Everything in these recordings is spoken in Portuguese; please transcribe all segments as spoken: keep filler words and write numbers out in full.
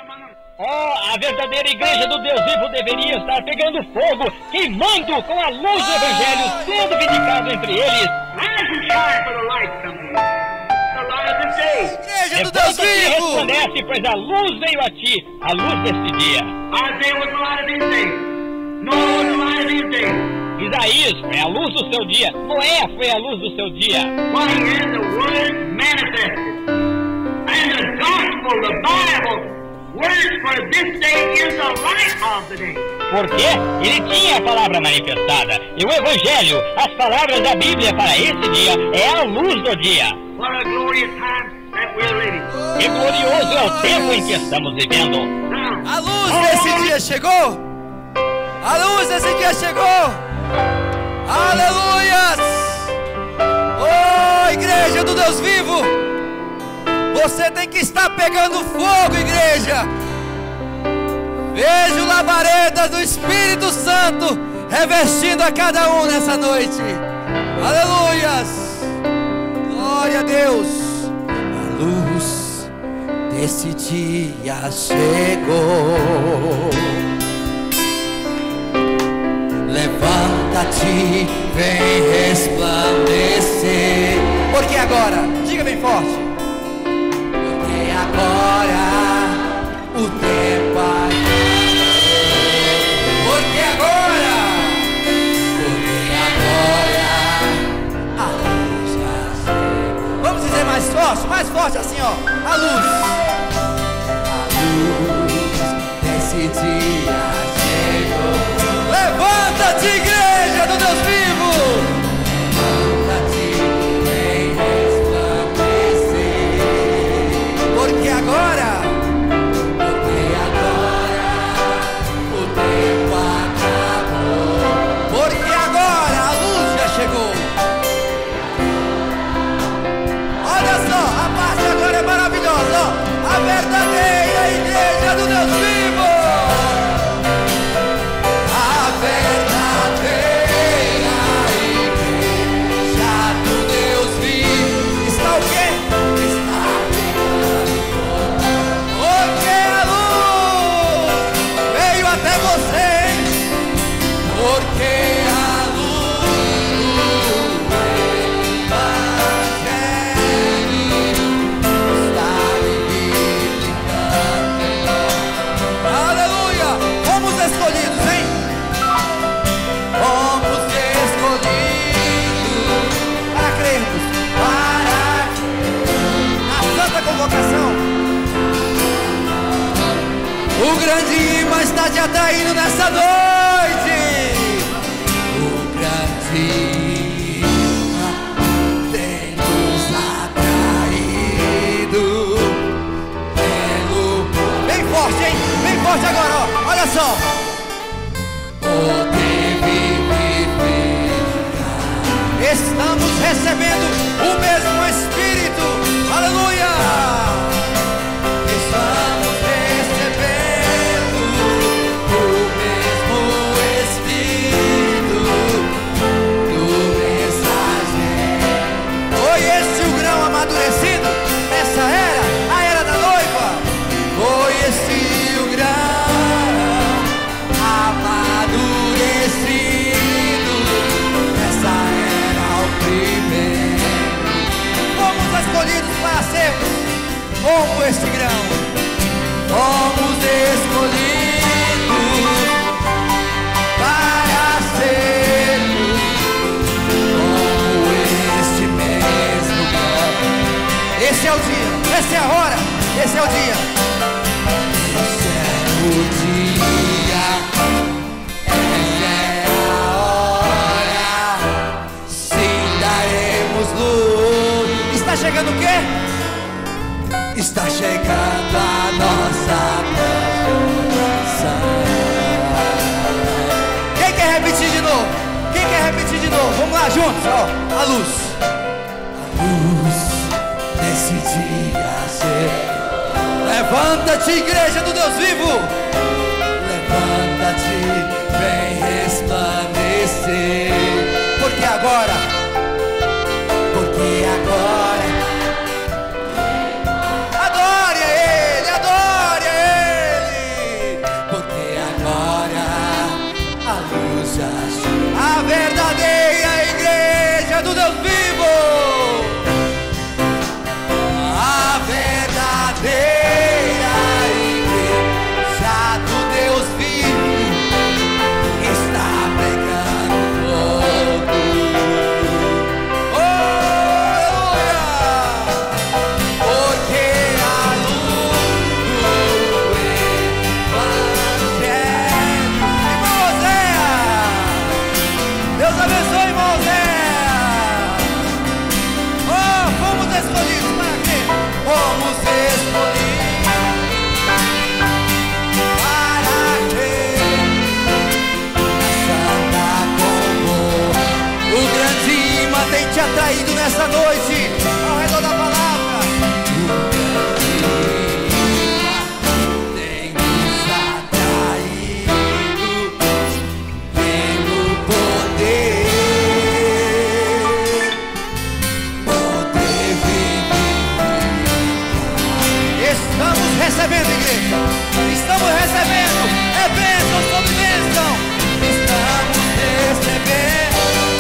Oh, a verdadeira igreja do Deus vivo deveria estar pegando fogo, queimando com a luz do Evangelho, sendo vindicado entre eles. Igreja do Deus vivo! Resplandece, pois a luz veio a ti, a luz deste dia. Isaías foi a luz do seu dia, Noé foi a luz do seu dia. And the gospel, the Bible, words for this day is the light of the day. Porque ele tinha a palavra manifestada, e o Evangelho, as palavras da Bíblia para esse dia, é a luz do dia. What a glorious time that we're living. Que glorioso é o tempo em que estamos vivendo. A luz desse dia chegou. A luz desse dia chegou. Aleluias. Oh, igreja do Deus vivo, você tem que estar pegando fogo, igreja. Vejo labaredas do Espírito Santo revestindo a cada um nessa noite. Aleluias. Glória a Deus. A luz desse dia chegou. Levanta-te, vem resplandecer. Porque agora, diga bem forte. Porque agora o tempo agora. Porque agora, porque agora a luz já chegou. Vamos dizer mais forte, mais forte assim, ó. A luz, a luz desse dia chegou. Levanta-te, igreja do Deus vivo. Levanta-te, vem resplandecer. Porque agora, porque agora o tempo acabou. Porque agora a luz já chegou. Olha só, a parte agora é maravilhosa, ó. A verdadeira igreja do Deus vivo. O grande imã está te atraindo nessa noite. O grande imã tem nos atraído pelo... Bem forte, hein? Bem forte agora, ó. Olha só. Poder viver. Estamos recebendo o mesmo Espírito. Aleluia. Estamos recebendo o mesmo Espírito do mensageiro. Foi esse o grão amadurecido nessa era, a era da noiva. Foi esse o grão amadurecido nessa era ao primeiro. Fomos escolhidos para sermos como esse grão. Fomos escolhidos para sermos como este mesmo grão. Esse é o dia, essa é a hora, esse é o dia. Esse é o dia, essa é a hora. Sim, daremos luz. Está chegando o quê? Está chegando a nossa canção. Quem quer repetir de novo? Quem quer repetir de novo? Vamos lá juntos, ó. A luz. A luz desse dia chegou. Levanta-te, igreja do Deus vivo. Levanta-te, vem resplandecer. Porque agora, porque agora nessa noite, ao redor da palavra. Tem nos atraído pelo poder, poder viver. Estamos recebendo, igreja. Estamos recebendo. É bênção sobre bênção. Estamos recebendo.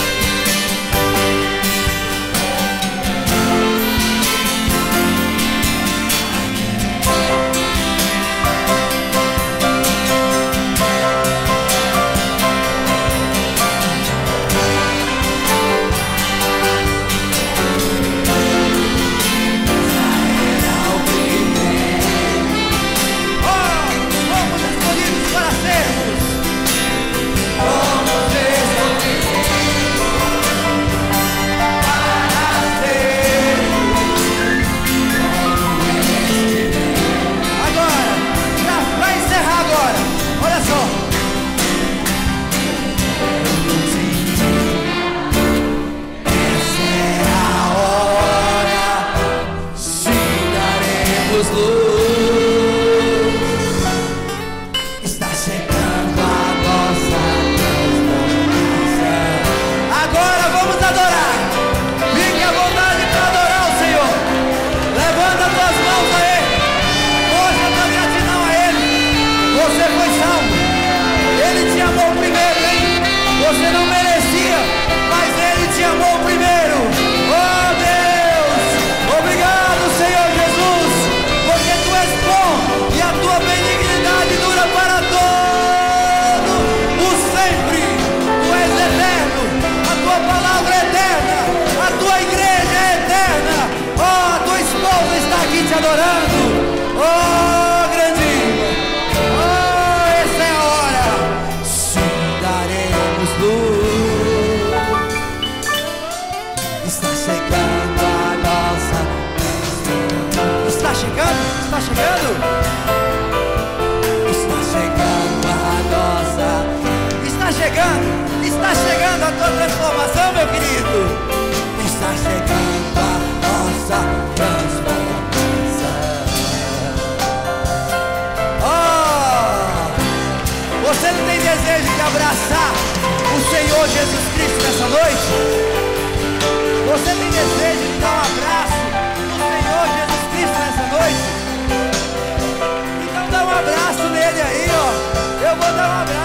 Você não merecia, mas Ele te amou primeiro. Oh Deus, obrigado Senhor Jesus, porque Tu és bom e a Tua benignidade dura para todo o sempre. Tu és eterno, a Tua palavra é eterna, a Tua igreja é eterna. Oh, a Tua esposa está aqui te adorando. Oh, grandinho, oh, essa é a hora. Sim, daremos luz. Está chegando a nossa bênção. Está chegando? Está chegando? Está chegando a nossa. Está chegando? Está chegando a tua transformação, meu querido. Está chegando a nossa transformação. Oh! Você não tem desejo de abraçar o Senhor Jesus Cristo nessa noite? Você tem desejo de dar um abraço no Senhor Jesus Cristo nessa noite? Então dá um abraço nele aí, ó. Eu vou dar um abraço.